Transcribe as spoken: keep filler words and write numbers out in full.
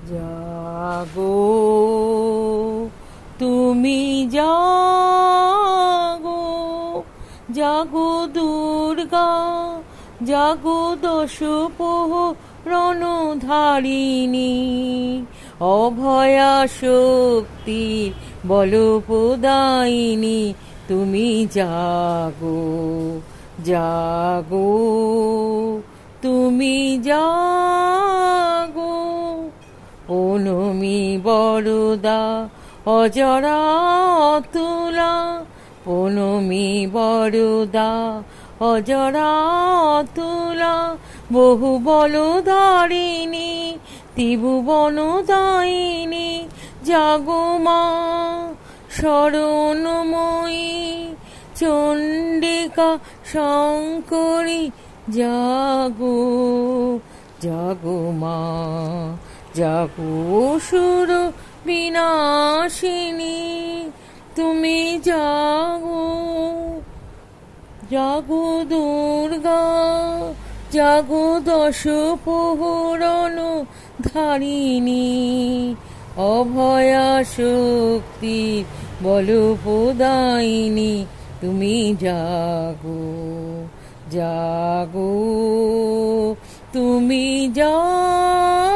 জাগো তুমি জাগো, জাগো দুর্গা, জাগো দশ প্রহরণধারিণী, অভয়া শক্তির বলপ্রদায়িনী তুমি জাগো, জাগো তুমি জাগো। প্রণমী বরদা অজরা অতুলা, প্রণমী বরদা অজরা অতুলা, বহু বলধারিণী ত্রিভুবনদায়িনী, জাগো মা শরণময়ী চণ্ডিকা শঙ্করী, জাগো জাগো মা, জাগো অসুর বিনাশিনী তুমি জাগো, জাগো দুর্গা, জাগো দশ প্রহরণধারিণী, অভয়া শক্তি বলপ্রদায়িনী তুমি জাগো, জাগো তুমি জাগো।